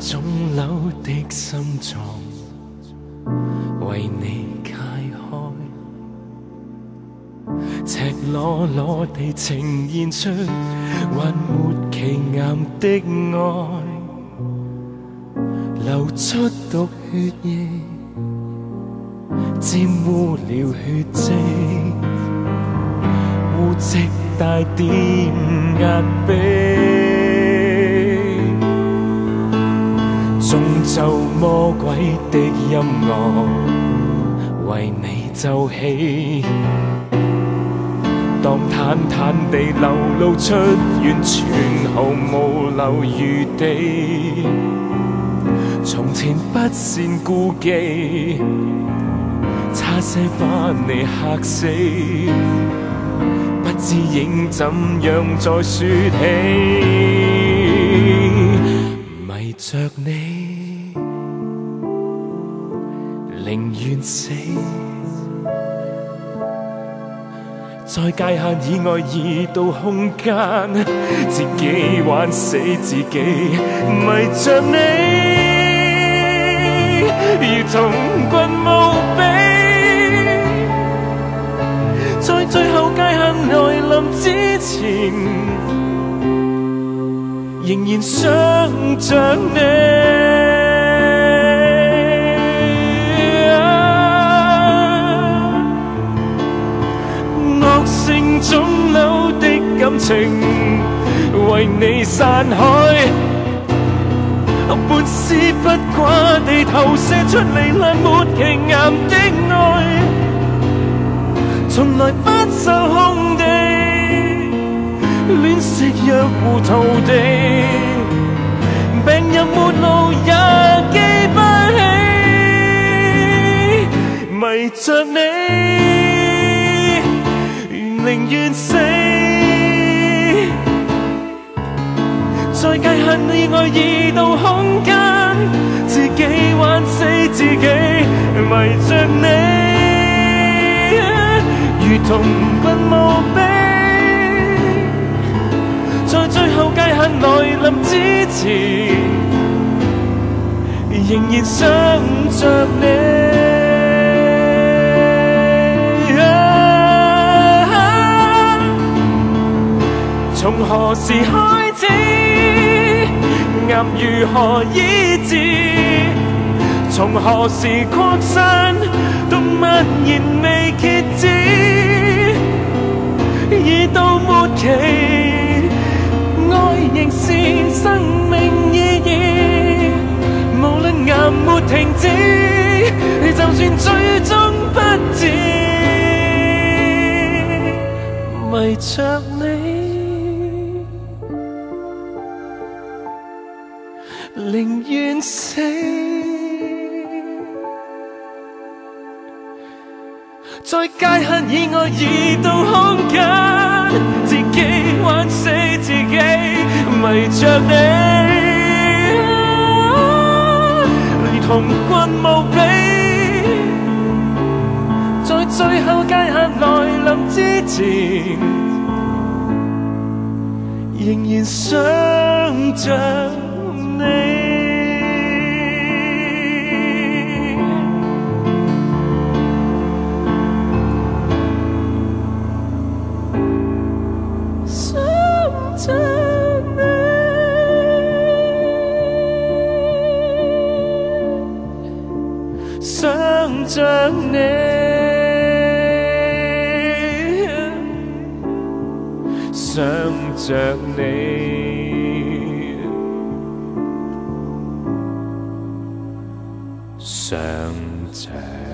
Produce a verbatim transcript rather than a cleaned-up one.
腫瘤的心臟為你解開，赤裸裸地呈現出還沒期癌的愛，流出毒血液，沾污了血跡，污跡帶點壓迫。縱奏魔鬼的音樂為你奏起，當坦坦地流露出完全毫無留餘地，從前不善顧忌，差些把你嚇死，不知應怎樣再説起，迷着你，寧願死，在界限以外異度空間，自己玩死自己，迷着你，如同棍無比，在最後界限來臨之前，仍然想着你。成腫瘤的感情為你散開，半絲不掛地投射出糜爛沒期癌的愛，從來不受控地戀食若糊塗地，病入末路也記不起，迷着你。寧願死，在界限以外異度空間，自己玩死自己，迷着你，如同棍無比，在最後界限來臨之前，仍然想着你。從何時開始，癌如何醫治？從何時擴散，到蔓延未歇止？已到末期，愛仍是生命意義。無論癌沒停止，就算最終不治，迷着你。寧願死，在界限以外異度空間，自己玩死自己，迷着你，如同棍無比，在最後界限來臨之前，仍然想着你。想着你，想着你，想着。